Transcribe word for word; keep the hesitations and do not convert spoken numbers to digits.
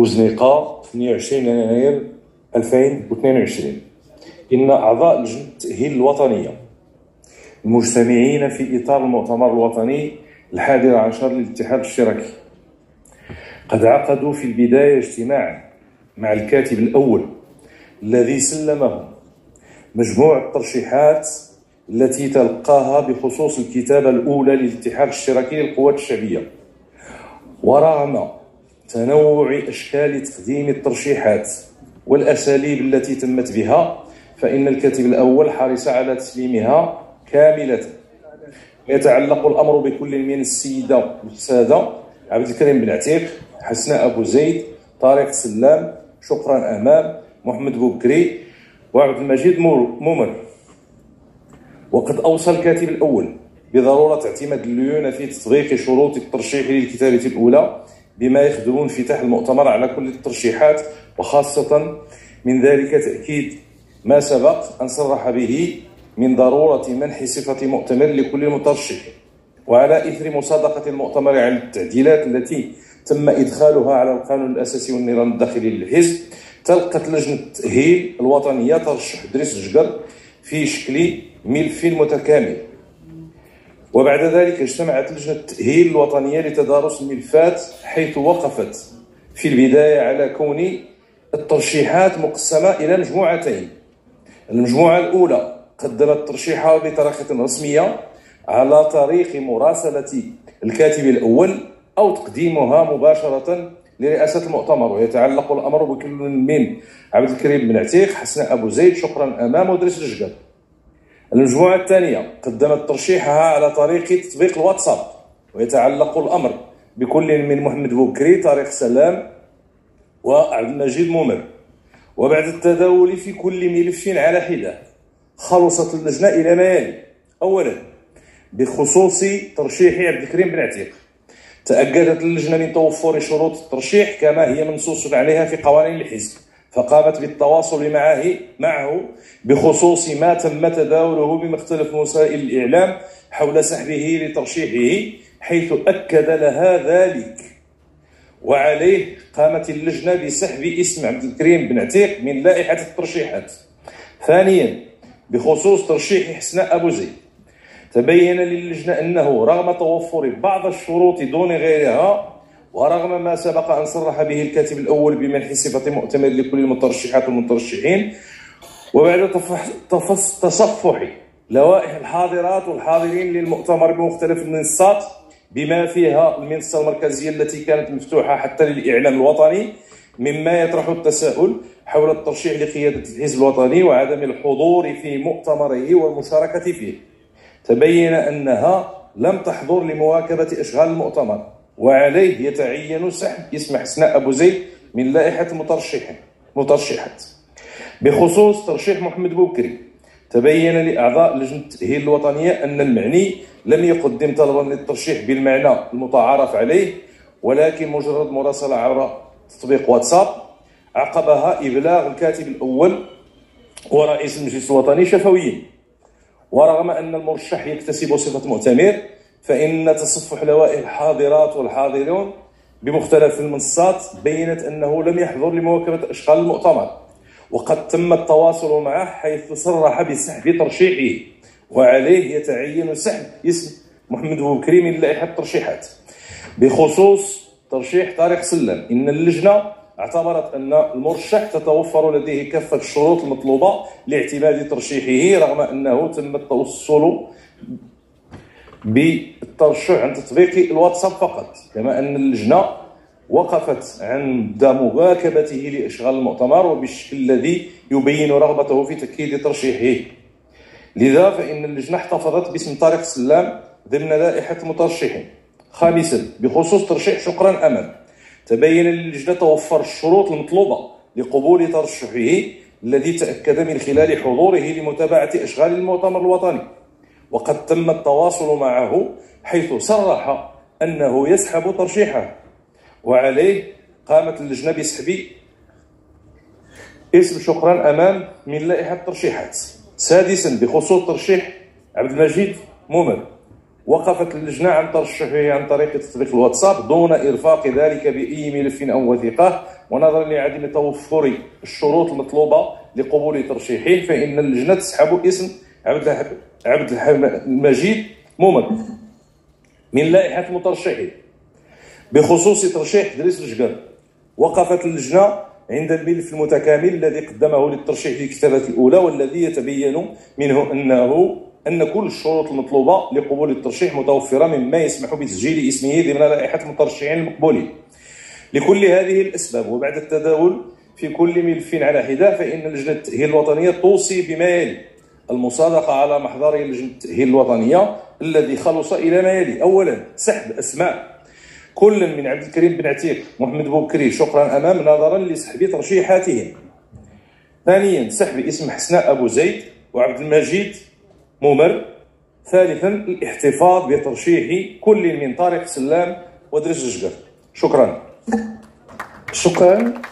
بوزنيقة اثنين وعشرين يناير ألفين واثنين وعشرين. إن أعضاء لجنة التأهيل الوطنية المجتمعين في إطار المؤتمر الوطني الحادي عشر للاتحاد الاشتراكي قد عقدوا في البداية اجتماعا مع الكاتب الأول الذي سلمهم مجموع الترشيحات التي تلقاها بخصوص الكتابة الأولى للاتحاد الاشتراكي للقوات الشعبية. ورغم تنوع أشكال تقديم الترشيحات والأساليب التي تمت بها، فإن الكاتب الأول حرص على تسليمها كاملة. يتعلق الأمر بكل من السيدة السادة عبد الكريم بن عتيق، حسناء أبو زيد، طارق سلام، شكرا أمام، محمد بوكري، وعبد المجيد مومر. وقد أوصى الكاتب الأول بضرورة اعتماد الليونة في تطبيق شروط الترشيح للكتابة الأولى بما يخدم انفتاح المؤتمر على كل الترشيحات، وخاصة من ذلك تأكيد ما سبق أن صرح به من ضرورة منح صفة مؤتمر لكل مترشح. وعلى إثر مصادقة المؤتمر على التعديلات التي تم إدخالها على القانون الأساسي والنظام الداخلي للحزب، تلقت لجنة التأهيل الوطنية ترشح دريس جقر في شكل ملف متكامل. وبعد ذلك اجتمعت لجنة التأهيل الوطنية لتدارس الملفات، حيث وقفت في البداية على كون الترشيحات مقسمة إلى مجموعتين. المجموعة الأولى قدمت ترشيحها بطريقة رسمية على طريق مراسلة الكاتب الأول أو تقديمها مباشرة لرئاسة المؤتمر، ويتعلق الأمر بكل من عبد الكريم بن عتيق، حسناء أبو زيد، شكرا أمام، ودريس الجقر. المجموعة الثانية قدمت ترشيحها على طريق تطبيق الواتساب، ويتعلق الأمر بكل من محمد بوكري، طارق سلام، وعبد المجيد مومر. وبعد التداول في كل ملف على حدة، خلصت اللجنة إلى ما يلي: أولا، بخصوص ترشيح عبد الكريم بن عتيق، تأكدت اللجنة من توفر شروط الترشيح كما هي منصوص عليها في قوانين الحزب، فقامت بالتواصل معه معه بخصوص ما تم تداوله بمختلف وسائل الإعلام حول سحبه لترشيحه، حيث أكد لها ذلك. وعليه قامت اللجنة بسحب اسم عبد الكريم بن عتيق من لائحة الترشيحات. ثانيا، بخصوص ترشيح حسناء أبو زيد، تبين للجنة أنه رغم توفر بعض الشروط دون غيرها، ورغم ما سبق أن صرح به الكاتب الأول بمنح صفة مؤتمر لكل المترشحات والمترشحين، وبعد تصفح لوائح الحاضرات والحاضرين للمؤتمر بمختلف المنصات بما فيها المنصة المركزية التي كانت مفتوحة حتى للإعلام الوطني، مما يطرح التساؤل حول الترشيح لقيادة الحزب الوطني وعدم الحضور في مؤتمره والمشاركة فيه، تبين أنها لم تحضر لمواكبة أشغال المؤتمر، وعليه يتعين سحب اسم حسناء أبو زيد من لائحة المترشحين مترشحات. بخصوص ترشيح محمد بوكري، تبين لأعضاء لجنة التأهيل الوطنية أن المعني لم يقدم طلبا للترشيح بالمعنى المتعارف عليه، ولكن مجرد مراسلة عبر تطبيق واتساب عقبها إبلاغ الكاتب الأول ورئيس المجلس الوطني شفويين. ورغم أن المرشح يكتسب صفة مؤتمر، فإن تصفح لوائح الحاضرات والحاضرون بمختلف المنصات بينت أنه لم يحضر لمواكبة أشغال المؤتمر، وقد تم التواصل معه حيث صرح بسحب ترشيحه، وعليه يتعين سحب اسم محمد بوكري من لائحة الترشيحات. بخصوص ترشيح طارق سلام، إن اللجنة اعتبرت أن المرشح تتوفر لديه كافة الشروط المطلوبة لاعتماد ترشيحه، رغم أنه تم التوصل بالترشح عن تطبيق الواتساب فقط، كما أن اللجنة وقفت عند مواكبته لإشغال المؤتمر وبالشكل الذي يبين رغبته في تأكيد ترشيحه. لذا فإن اللجنة احتفظت باسم طارق سلام ضمن لائحة المترشحين. خامسا، بخصوص ترشيح شكرا أمام، تبين للجنة توفر الشروط المطلوبة لقبول ترشحه الذي تأكد من خلال حضوره لمتابعة أشغال المؤتمر الوطني، وقد تم التواصل معه حيث صرح أنه يسحب ترشيحه، وعليه قامت اللجنة بسحب اسم شكرا أمام من لائحة الترشيحات. سادسا، بخصوص ترشيح عبد المجيد مومر، وقفت اللجنة عن ترشحه عن طريق تطبيق الواتساب دون إرفاق ذلك بأي ملف أو وثيقة، ونظرا لعدم توفر الشروط المطلوبة لقبول ترشيحه فإن اللجنة تسحب اسم عبد عبد المجيد مومد من لائحة المترشحين بخصوص ترشيح دريس الجقر. وقفت اللجنة عند الملف المتكامل الذي قدمه للترشيح للكتابة الأولى، والذي يتبين منه أنه أن كل الشروط المطلوبة لقبول الترشيح متوفرة، مما يسمح بتسجيل اسمه ضمن لائحة المترشحين المقبولين. لكل هذه الأسباب وبعد التداول في كل ملف على حدة، فإن لجنة التأهيل الوطنية توصي بما يلي: المصادقة على محضر لجنة التأهيل الوطنية الذي خلص إلى ما يلي: أولا، سحب أسماء كل من عبد الكريم بن عتيق محمد بوكري شكرا أمام نظرا لسحب ترشيحاتهم. ثانيا، سحب اسم حسناء أبو زيد وعبد المجيد مومر. ثالثا، الاحتفاظ بترشيح كل من طارق سلام ودريس الجقر. شكرا. شكرا.